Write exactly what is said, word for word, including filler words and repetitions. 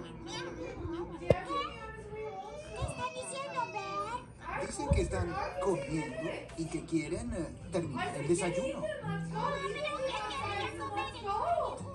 ¿Qué están diciendo, Bert? Dicen que están comiendo y que quieren eh, terminar el desayuno. Oh, pero ¿qué quieren comer?